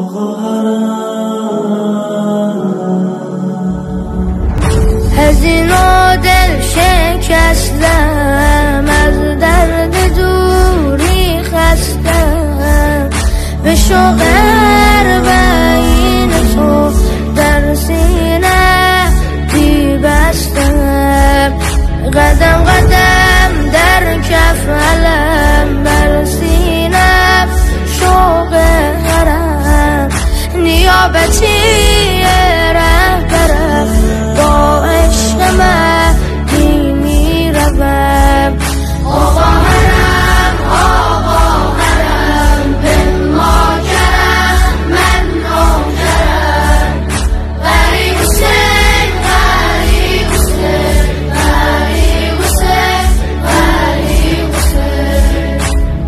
از این دل شکستم، از درد دوری خستم، به شوق اربعین تو در سینه پیوستم. قدم قدم در کف علم، بر سینه شوق حرم، نیابتی رهبرم، با عشق مهدی میروم. آقا حرم آقا حرم، به ما کرم من نوکرم. غریب حسین غریب حسین غریب حسین غریب حسین.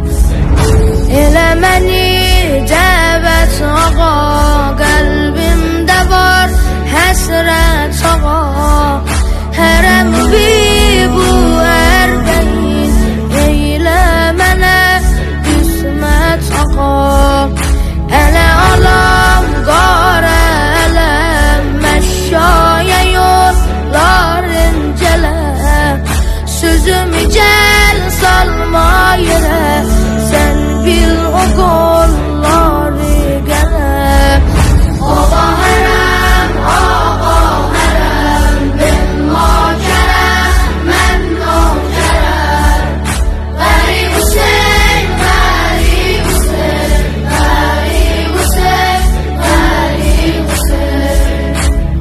المنی دعوت آقا، قلبیم دوار حسرت آقا. حرم بی بو اربعین، ایل منه قسمت آقا. اله آلام گار علم، مشای yolların celem. Sözümü gel salma yere, sen bil o kolları gelem. Ağa haram ağa haram, ben macerem men nokerem. Garip Hüseyin garip Hüseyin garip Hüseyin garip Hüseyin.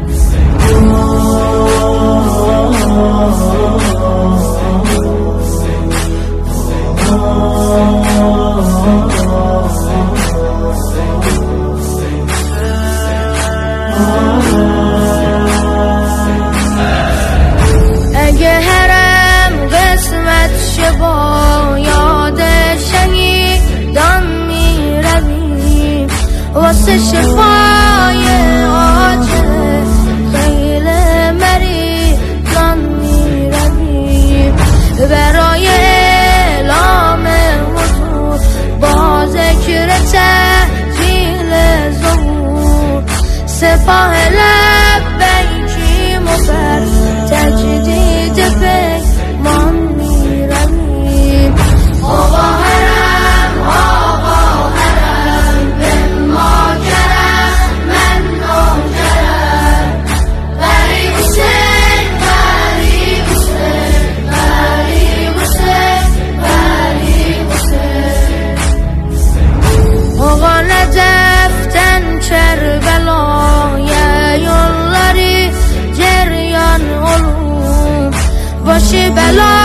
اگه حرم قسمت شه، با یاد شهیدان میرویم. واسه شفای عاجل خیل مریضان میرویم. برای اعلام حضور با ذکر تحویل ظهور، سپاه لبیکیم و بر تجدید پیمان میرویم. آقا حرم آقا حرم، به ما کرم من نوکرم. غریب حسین غریب حسین غریب حسین غریب حسین. آقا نجفتن کربلایه yolları ceryan olur، başı bela